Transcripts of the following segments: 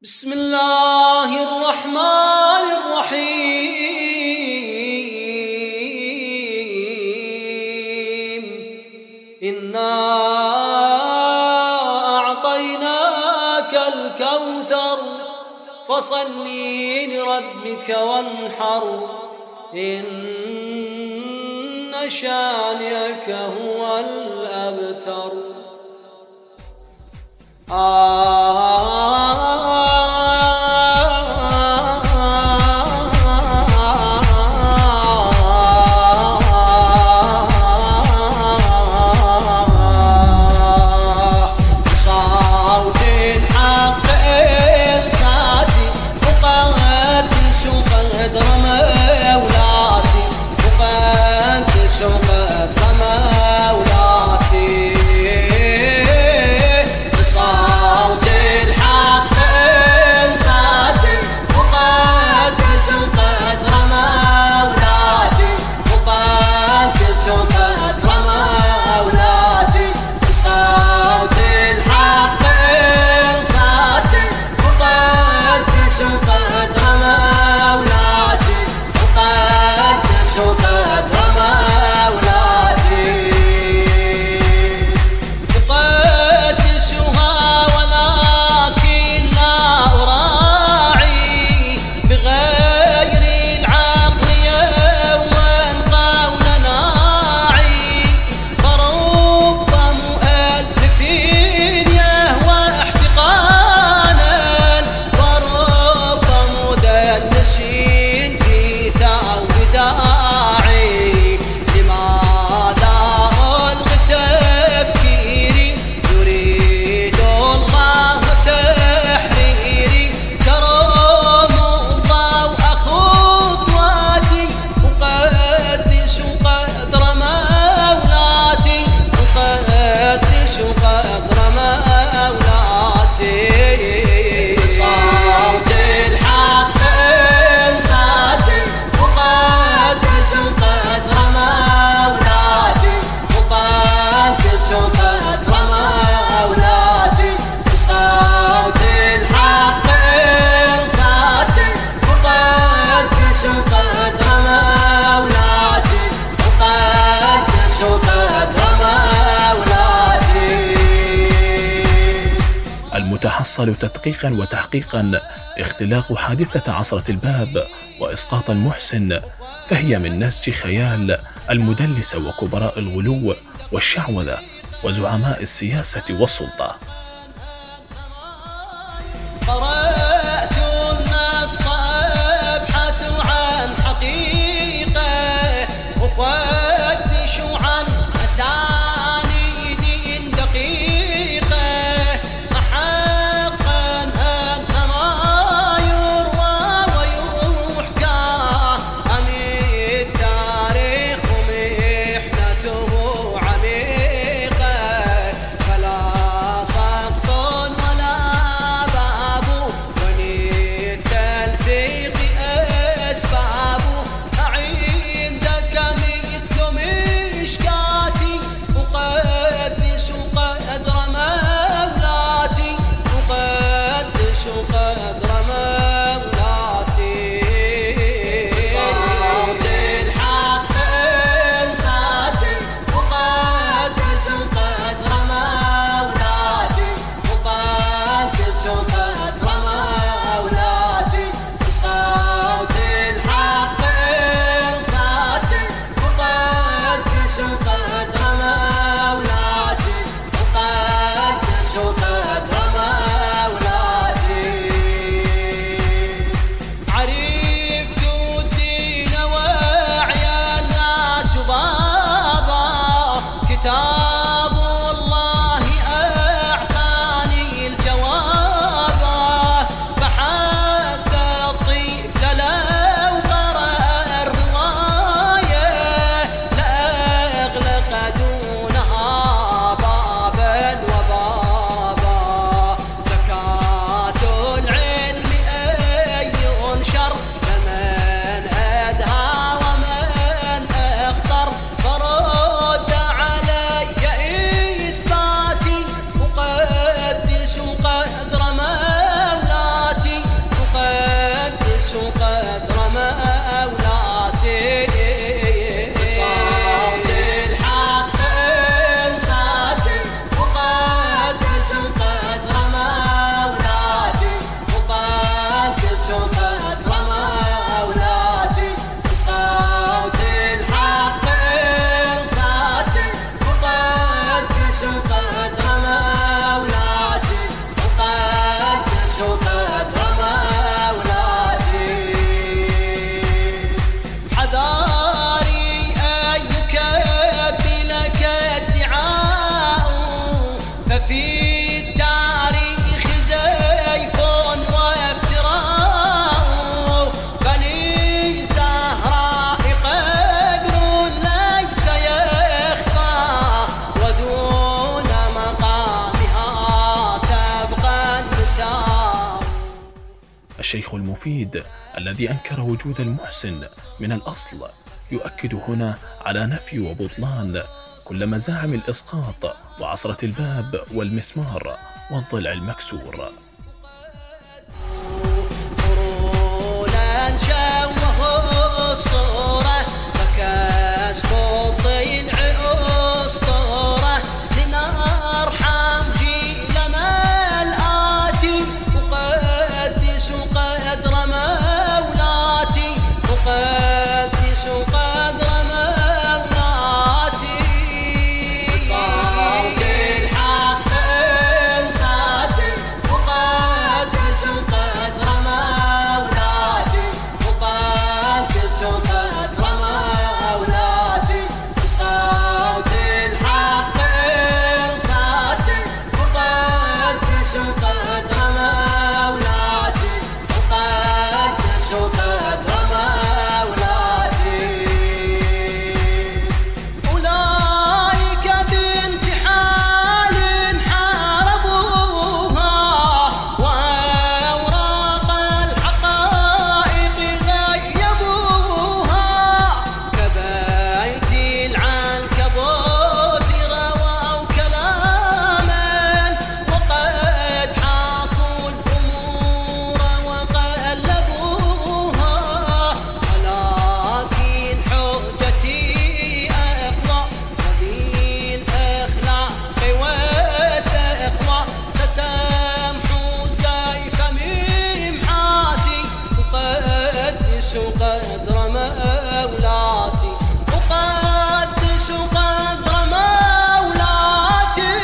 بسم الله الرحمن الرحيم. إنا أعطيناك الكوثر فصل لربك وانحر إن شانئك هو الأبتر. المتحصل تدقيقا وتحقيقا اختلاق حادثة عصرة الباب وإسقاط المحسن، فهي من نسج خيال المدلس وكبراء الغلو والشعوذة وزعماء السياسة والسلطة. قرأت النص أبحث عن حقيقة أفتش عن أسانيد دقيقة أحقا أن ما يروى ويحكى عن التاريخ محنته عميقة فلا الشيخ المفيد الذي أنكر وجود المحسن من الأصل يؤكد هنا على نفي وبطلان كل مزاعم الإسقاط وعصرة الباب والمسمار والضلع المكسور. الصورة فكسف الضلع أسطورة لنرحم جيلنا الآتي أقدس قدر مولاتي أقدس قدر مولاتي صوت الحق إنساتي أقدس قدر مولاتي أقدس قدر مولاتي بصوت الحق إنساتي أقدس قدر مولاتي أقدس قدر مولاتي أولئك بانتحال حاربوها وأوراق الحقائق غيبوها كبيت العنكبوت رووا كلاما وقد حاطوا الأمور وقلبوها ولكن حجتي أقوى وبالأخلاق والتقوى ستمحو زيف ممحاتي أقدس قدر مولاتي أقدس قدر مولاتي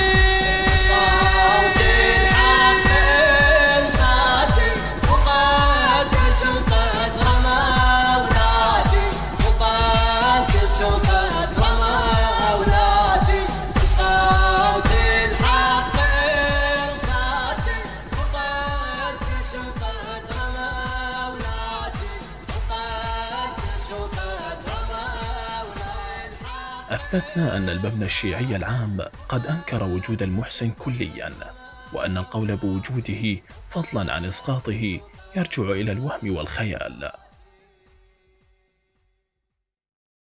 صوت الحق إنساتي أقدس قدر مولاتي أقدس قدر مولاتي صوت الحق إنساتي أقدس قدر مولاتي أقدس قدر مولاتي. أثبتنا أن المبنى الشيعي العام قد أنكر وجود المحسن كليا، وأن القول بوجوده فضلا عن إسقاطه يرجع إلى الوهم والخيال.